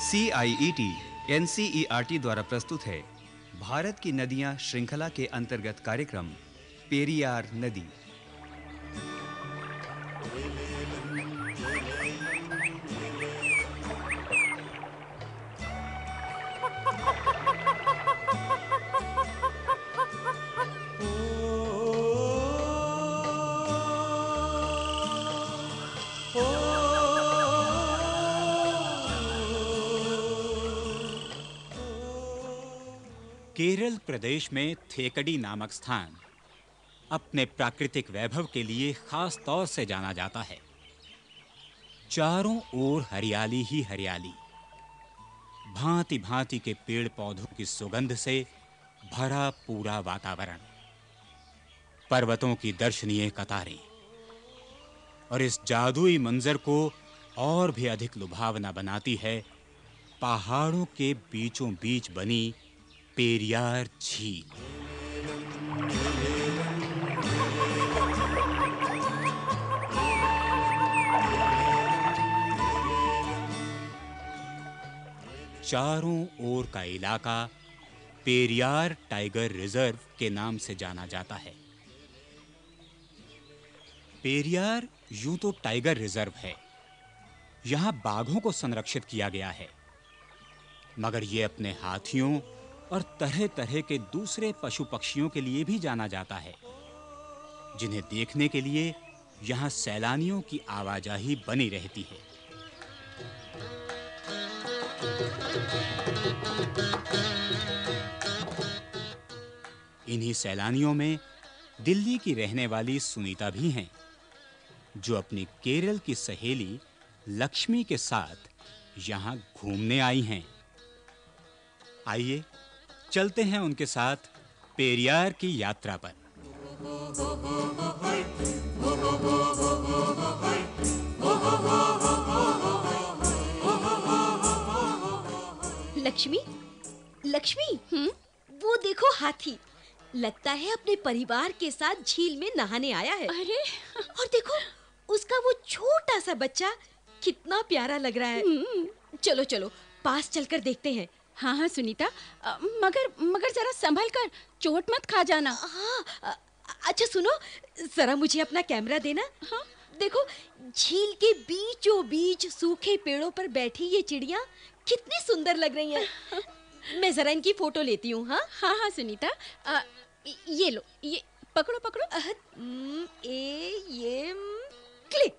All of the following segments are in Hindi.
CIET NCERT द्वारा प्रस्तुत है भारत की नदियां श्रृंखला के अंतर्गत कार्यक्रम पेरियार नदी। केरल प्रदेश में थेकडी नामक स्थान अपने प्राकृतिक वैभव के लिए खास तौर से जाना जाता है। चारों ओर हरियाली ही हरियाली, भांति-भांति के पेड़ पौधों की सुगंध से भरा पूरा वातावरण, पर्वतों की दर्शनीय कतारें और इस जादुई मंजर को और भी अधिक लुभावना बनाती है पहाड़ों के बीचों बीच बनी पेरियार झील। चारों ओर का इलाका पेरियार टाइगर रिजर्व के नाम से जाना जाता है। पेरियार यूं तो टाइगर रिजर्व है, यहां बाघों को संरक्षित किया गया है, मगर यह अपने हाथियों और तरह-तरह के दूसरे पशु पक्षियों के लिए भी जाना जाता है, जिन्हें देखने के लिए यहां सैलानियों की आवाजाही बनी रहती है। इन्हीं सैलानियों में दिल्ली की रहने वाली सुनीता भी हैं, जो अपनी केरल की सहेली लक्ष्मी के साथ यहां घूमने आई हैं। आइए चलते हैं उनके साथ पेरियार की यात्रा पर। लक्ष्मी, वो देखो हाथी, लगता है अपने परिवार के साथ झील में नहाने आया है। अरे और देखो उसका वो छोटा सा बच्चा कितना प्यारा लग रहा है। चलो चलो पास चलकर देखते हैं। हाँ सुनीता, मगर जरा संभल कर, चोट मत खा जाना। हाँ, अच्छा सुनो, जरा मुझे अपना कैमरा देना। हाँ? देखो झील के बीचों बीच सूखे पेड़ों पर बैठी ये चिड़िया कितनी सुंदर लग रही हैं। मैं जरा इनकी फोटो लेती हूँ। हाँ हाँ सुनीता, ये लो, ये पकड़ो। ये क्लिक।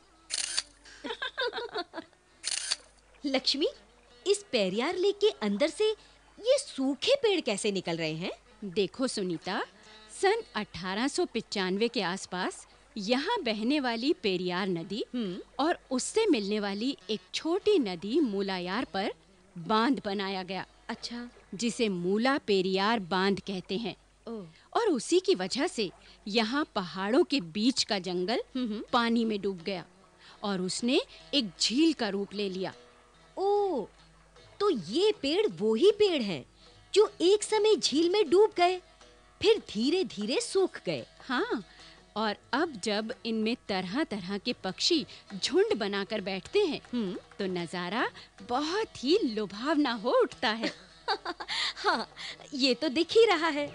लक्ष्मी, इस पेरियार लेक के अंदर से ये सूखे पेड़ कैसे निकल रहे हैं? देखो सुनीता, सन 1895 के आसपास यहाँ बहने वाली पेरियार नदी और उससे मिलने वाली एक छोटी नदी मूलायार पर बांध बनाया गया। अच्छा, जिसे मूला पेरियार बांध कहते हैं। और उसी की वजह से यहाँ पहाड़ों के बीच का जंगल पानी में डूब गया और उसने एक झील का रूप ले लिया। ओह, तो ये पेड़ वो ही पेड़ हैं जो एक समय झील में डूब गए, फिर धीरे-धीरे सूख गए। हाँ, और अब जब इनमें तरह-तरह के पक्षी झुंड बनाकर बैठते हैं, तो नजारा बहुत ही लुभावना हो उठता है। हाँ, ये तो दिख ही रहा है।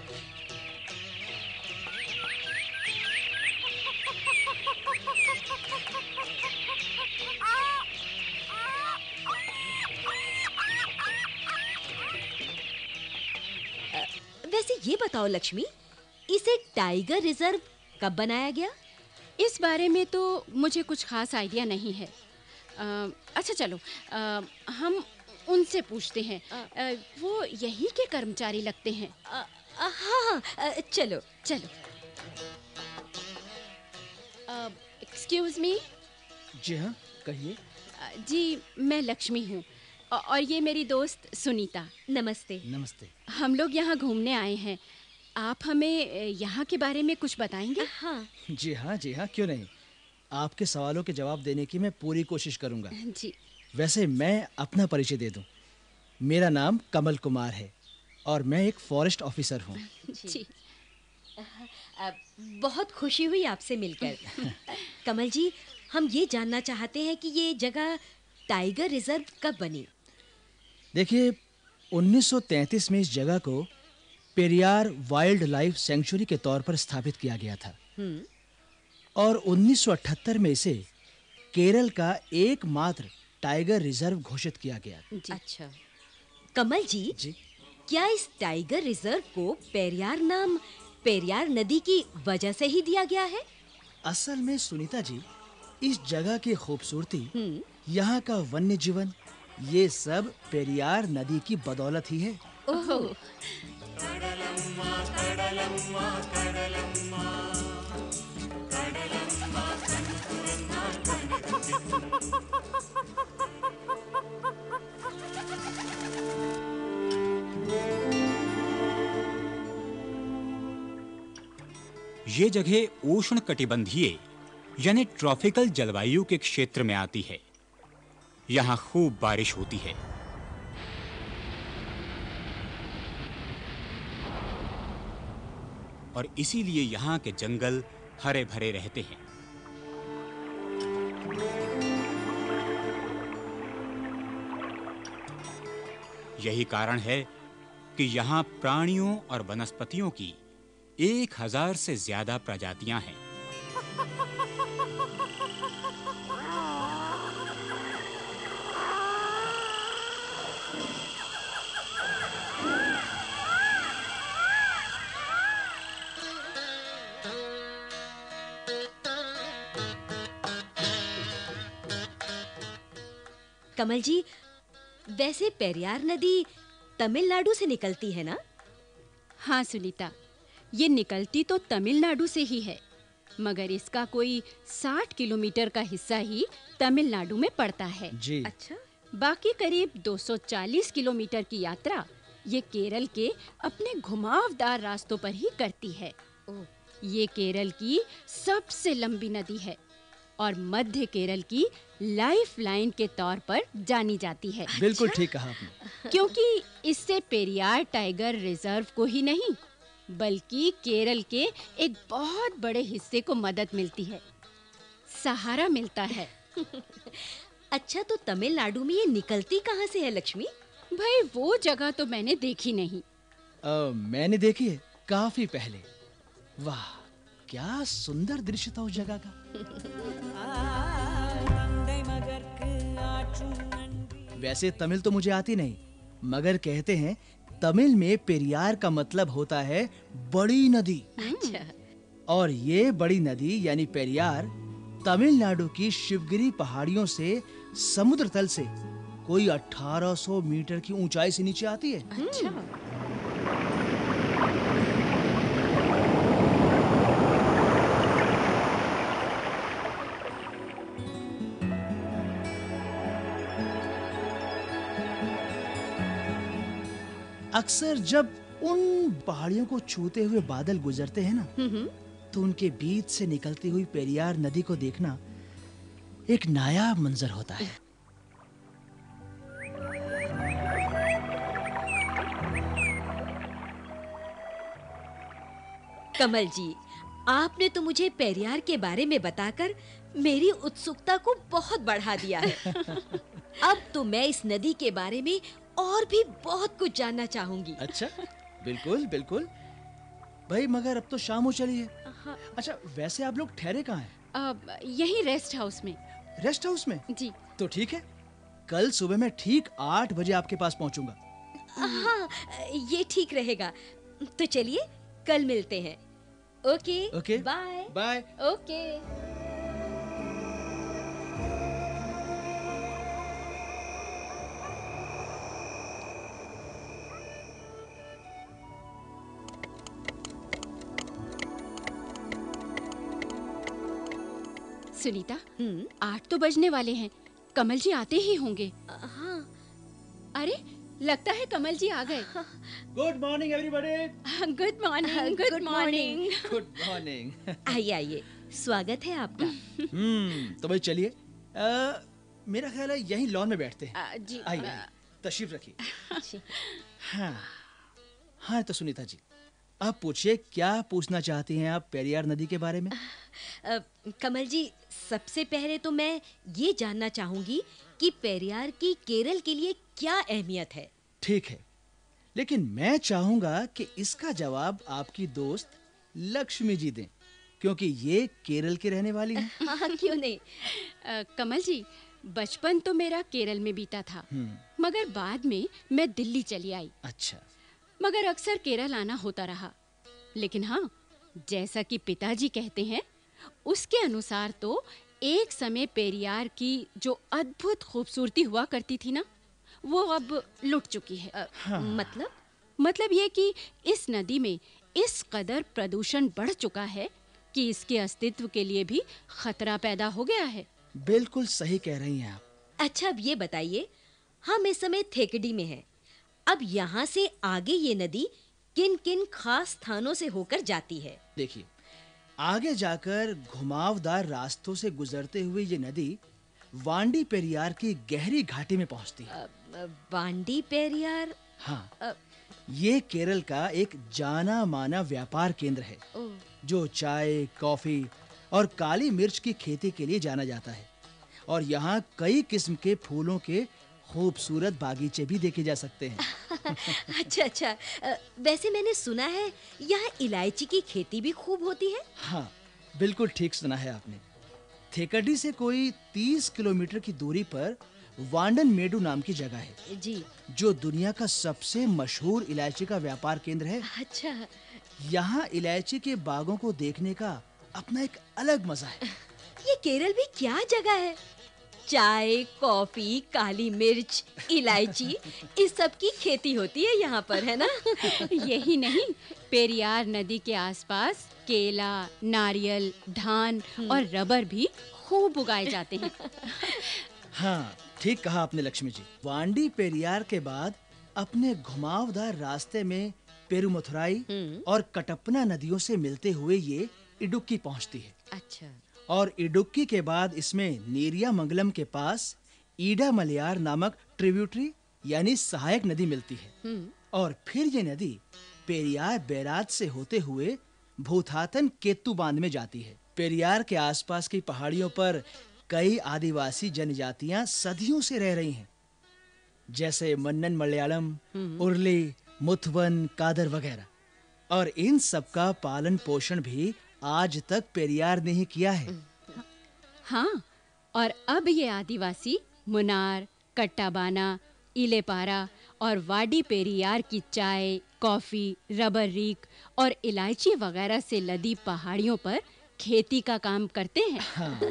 वैसे ये बताओ लक्ष्मी, इसे टाइगर रिजर्व कब बनाया गया? इस बारे में तो मुझे कुछ खास आइडिया नहीं है। अच्छा चलो, हम उनसे पूछते हैं। वो यहीं के कर्मचारी लगते हैं। हाँ, चलो। Excuse me. जी हाँ, कहिए। जी, मैं लक्ष्मी हूँ और ये मेरी दोस्त सुनीता। नमस्ते। नमस्ते। हम लोग यहाँ घूमने आए हैं। आप हमें यहाँ के बारे में कुछ बताएंगे? हाँ जी हाँ, क्यों नहीं। आपके सवालों के जवाब देने की मैं पूरी कोशिश करूँगा। जी। वैसे मैं अपना परिचय दे दूँ। मेरा नाम कमल कुमार है और मैं एक फॉरेस्ट ऑफिसर हूँ। जी। बहुत खुशी हुई आपसे मिलकर। कमल जी, हम ये जानना चाहते हैं कि ये जगह टाइगर रिजर्व कब बनी? देखिए, 1933 में इस जगह को पेरियार वाइल्ड लाइफ सेंचुरी के तौर पर स्थापित किया गया था और 1978 में इसे केरल का एकमात्र टाइगर रिजर्व घोषित किया गया। अच्छा, कमल जी, क्या इस टाइगर रिजर्व को पेरियार नाम पेरियार नदी की वजह से ही दिया गया है? असल में सुनीता जी, इस जगह की खूबसूरती, यहाँ का वन्य जीवन, ये सब पेरियार नदी की बदौलत ही है। ओहो, ये जगह उष्ण कटिबंधीय यानी ट्रॉपिकल जलवायु के क्षेत्र में आती है। यहाँ खूब बारिश होती है। और इसीलिए यहाँ के जंगल हरे भरे रहते हैं। यही कारण है कि यहाँ प्राणियों और वनस्पतियों की 1000 से ज्यादा प्रजातियां हैं। कमल जी, वैसे पेरियार नदी तमिलनाडु से निकलती है ना? हाँ सुनीता, ये निकलती तो तमिलनाडु से ही है, मगर इसका कोई 60 किलोमीटर का हिस्सा ही तमिलनाडु में पड़ता है। जी। अच्छा, बाकी करीब 240 किलोमीटर की यात्रा ये केरल के अपने घुमावदार रास्तों पर ही करती है। ये केरल की सबसे लंबी नदी है और मध्य केरल की लाइफलाइन के तौर पर जानी जाती है। बिल्कुल ठीक कहा आपने। क्योंकि इससे पेरियार टाइगर रिजर्व को ही नहीं बल्कि केरल के एक बहुत बड़े हिस्से को मदद मिलती है, सहारा मिलता है। अच्छा, तो तमिलनाडु में ये निकलती कहाँ से है लक्ष्मी? भाई वो जगह तो मैंने देखी नहीं। मैंने देखी है काफी पहले। वाह, क्या सुंदर दृश्य था उस जगह का। वैसे तमिल तो मुझे आती नहीं, मगर कहते हैं तमिल में पेरियार का मतलब होता है बड़ी नदी। अच्छा, और ये बड़ी नदी यानी पेरियार तमिलनाडु की शिवगिरी पहाड़ियों से समुद्र तल से कोई 1800 मीटर की ऊंचाई से नीचे आती है। अच्छा। अक्सर जब उन पहाड़ियों को छूते हुए बादल गुजरते हैं ना, तो उनके बीच से निकलती हुई पेरियार नदी को देखना एक नायाब मंजर होता है। कमल जी, आपने तो मुझे पेरियार के बारे में बताकर मेरी उत्सुकता को बहुत बढ़ा दिया है। अब तो मैं इस नदी के बारे में और भी बहुत कुछ जानना चाहूंगी। अच्छा, बिल्कुल बिल्कुल भाई, मगर अब तो शाम हो चली है। हाँ। अच्छा, वैसे आप लोग ठहरे कहाँ हैं? यही रेस्ट हाउस में। रेस्ट हाउस में? जी। तो ठीक है, कल सुबह मैं ठीक 8 बजे आपके पास पहुंचूंगा। हाँ, ये ठीक रहेगा। तो चलिए कल मिलते हैं। Okay, okay, bye. Bye. Okay. Sunita, 8 तो बजने वाले हैं। कमल जी आते ही होंगे। हाँ। अरे, लगता है कमल जी आ गए। Good morning everybody. Good morning. Good morning. Good morning. आइए आइए, स्वागत है आपका। तो भाई चलिए, मेरा ख्याल है यहीं लॉन में बैठते हैं। जी। आइए, तशरीफ रखिए। हाँ, तो सुनीता जी, आप पूछिए, क्या पूछना चाहती हैं आप पेरियार नदी के बारे में? कमल जी, सबसे पहले तो मैं ये जानना चाहूंगी कि पेरियार की केरल के लिए क्या अहमियत है। ठीक है, लेकिन मैं चाहूंगा कि इसका जवाब आपकी दोस्त लक्ष्मी जी दें, क्योंकि ये केरल के रहने वाली हैं। हाँ, क्यों नहीं। कमल जी, बचपन तो मेरा केरल में बीता था, मगर बाद में मैं दिल्ली चली आई। अच्छा। मगर अक्सर केरल आना होता रहा। लेकिन हाँ, जैसा कि पिताजी कहते हैं, उसके अनुसार तो एक समय पेरियार की जो अद्भुत खूबसूरती हुआ करती थी ना, वो अब लुट चुकी है। मतलब ये कि इस नदी में इस कदर प्रदूषण बढ़ चुका है कि इसके अस्तित्व के लिए भी खतरा पैदा हो गया है। बिल्कुल सही कह रही हैं आप। अच्छा, अब ये बताइए, हम इस समय थेकडी में हैं। अब यहाँ से आगे ये नदी किन-किन खास स्थानों से होकर जाती है? देखिए, आगे जाकर घुमावदार रास्तों से गुजरते हुए ये नदी वांडी पेरियार की गहरी घाटी में पहुंचती है। वांडी पेरियार? हाँ, ये केरल का एक जाना माना व्यापार केंद्र है, जो चाय, कॉफी और काली मिर्च की खेती के लिए जाना जाता है। और यहाँ कई किस्म के फूलों के खूबसूरत बागीचे भी देखे जा सकते हैं। अच्छा, वैसे मैंने सुना है यहाँ इलायची की खेती भी खूब होती है। हाँ, बिल्कुल ठीक सुना है आपने। थेकडी से कोई 30 किलोमीटर की दूरी पर वांडन मेडू नाम की जगह है जी, जो दुनिया का सबसे मशहूर इलायची का व्यापार केंद्र है। अच्छा। यहाँ इलायची के बागों को देखने का अपना एक अलग मजा है। ये केरल भी क्या जगह है। चाय, कॉफी, काली मिर्च, इलायची, इस सब की खेती होती है यहाँ पर, है ना? यही नहीं, पेरियार नदी के आसपास केला, नारियल, धान और रबर भी खूब उगाए जाते हैं। हाँ, ठीक कहा आपने लक्ष्मी जी। वांडी पेरियार के बाद अपने घुमावदार रास्ते में पेरुमथुराई और कटप्पना नदियों से मिलते हुए ये इडुक्की पहुंचती है। अच्छा। और इडुक्की के बाद इसमें नेरियामंगलम के पास ईडा मलयार नामक ट्रिब्यूटरी यानी सहायक नदी मिलती है। और फिर ये नदी पेरियार बैराज से होते हुए भूथातन केतु बांध में जाती है। पेरियार के आसपास की पहाड़ियों पर कई आदिवासी जनजातियां सदियों से रह रही हैं, जैसे मन्नन मलयालम, उर्ली, मुथवन, कादर वगैरह। और इन सब का पालन पोषण भी आज तक पेरियार ने ही किया है। हाँ, और अब ये आदिवासी मुनार, कट्टाबाना, इलेपारा और वाडी पेरियार की चाय, कॉफी, रबर रीक और इलायची वगैरह से लदी पहाड़ियों पर खेती का काम करते हैं। हाँ।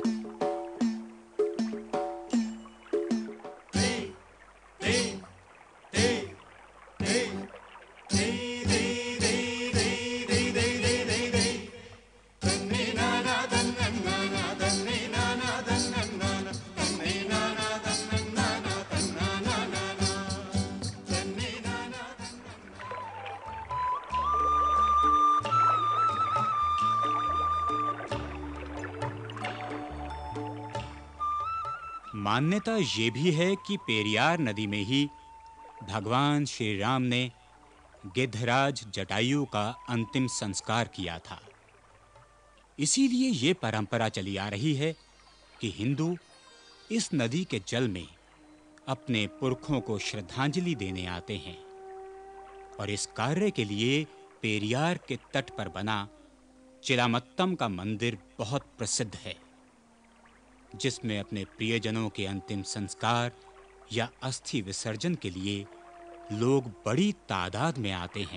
मान्यता ये भी है कि पेरियार नदी में ही भगवान श्री राम ने गिद्धराज जटायु का अंतिम संस्कार किया था। इसीलिए ये परंपरा चली आ रही है कि हिंदू इस नदी के जल में अपने पुरखों को श्रद्धांजलि देने आते हैं। और इस कार्य के लिए पेरियार के तट पर बना चिलामत्तम का मंदिर बहुत प्रसिद्ध है, जिसमें अपने प्रियजनों के अंतिम संस्कार या अस्थि विसर्जन के लिए लोग बड़ी तादाद में आते हैं।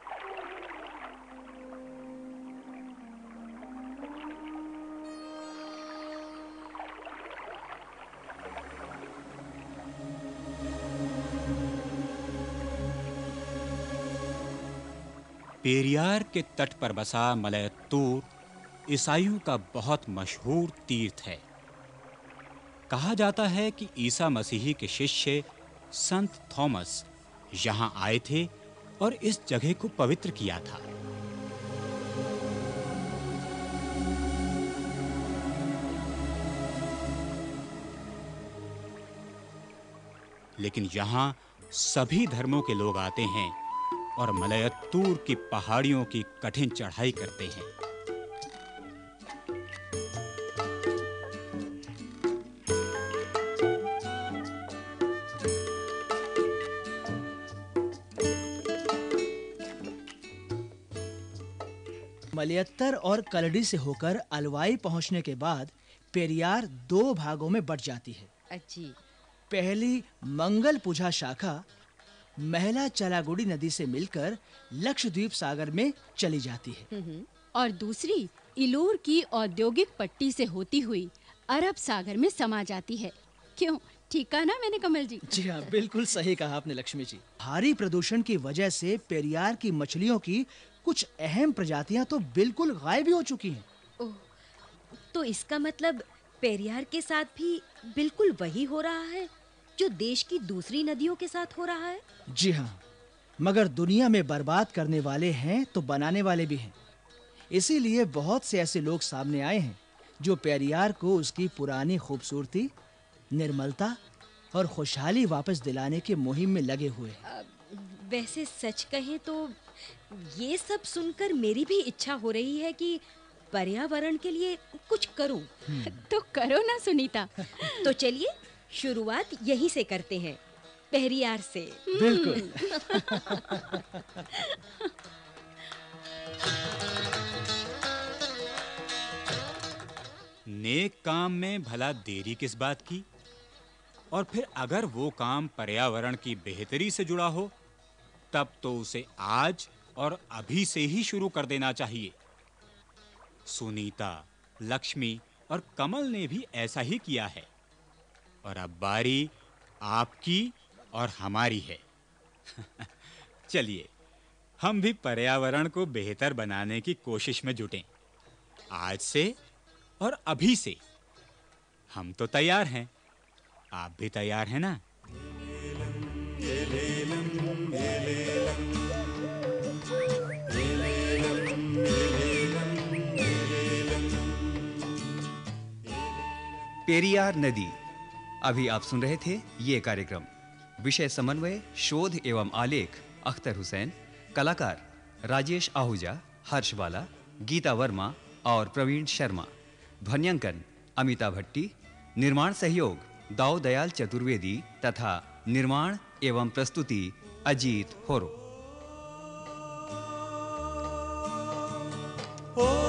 पेरियार के तट पर बसा मलयत्तूर ईसाइयों का बहुत मशहूर तीर्थ है। कहा जाता है कि ईसा मसीही के शिष्य संत थॉमस यहाँ आए थे और इस जगह को पवित्र किया था। लेकिन यहाँ सभी धर्मों के लोग आते हैं और मलयत्तूर की पहाड़ियों की कठिन चढ़ाई करते हैं। मलयत्तर और कलडी से होकर अलवाई पहुंचने के बाद पेरियार दो भागों में बंट जाती है। अच्छी। पहली मंगलपुझा शाखा महिला चलागुड़ी नदी से मिलकर लक्षद्वीप सागर में चली जाती है और दूसरी इलोर की औद्योगिक पट्टी से होती हुई अरब सागर में समा जाती है। क्यों, ठीक कहा ना मैंने कमल जी? जी हाँ, बिल्कुल सही कहा आपने लक्ष्मी जी। भारी प्रदूषण की वजह से पेरियार की मछलियों की कुछ अहम प्रजातियां तो बिल्कुल गायब ही हो चुकी हैं। ओह, तो इसका मतलब पेरियार के साथ भी बिल्कुल वही हो रहा है जो देश की दूसरी नदियों के साथ हो रहा है। जी हाँ, मगर दुनिया में बर्बाद करने वाले हैं तो बनाने वाले भी हैं। इसीलिए बहुत से ऐसे लोग सामने आए हैं जो पेरियार को उसकी पुरानी खूबसूरती, निर्मलता और खुशहाली वापस दिलाने की मुहिम में लगे हुए हैं। वैसे सच कहें तो ये सब सुनकर मेरी भी इच्छा हो रही है कि पर्यावरण के लिए कुछ करूं। तो करो ना सुनीता। तो चलिए शुरुआत यहीं से करते हैं, पेरियार से। बिल्कुल। नेक काम में भला देरी किस बात की? और फिर अगर वो काम पर्यावरण की बेहतरी से जुड़ा हो तब तो उसे आज और अभी से ही शुरू कर देना चाहिए। सुनीता, लक्ष्मी और कमल ने भी ऐसा ही किया है और अब बारी आपकी और हमारी है। चलिए हम भी पर्यावरण को बेहतर बनाने की कोशिश में जुटें। आज से और अभी से। हम तो तैयार हैं। आप भी तैयार हैं ना? पेरियार नदी। अभी आप सुन रहे थे ये कार्यक्रम। विषय समन्वय, शोध एवं आलेख अख्तर हुसैन। कलाकार राजेश आहूजा, हर्षवाला, गीता वर्मा और प्रवीण शर्मा। ध्वन्यांकन अमिता भट्टी। निर्माण सहयोग दाऊ दयाल चतुर्वेदी तथा निर्माण एवं प्रस्तुति अजीत होरो।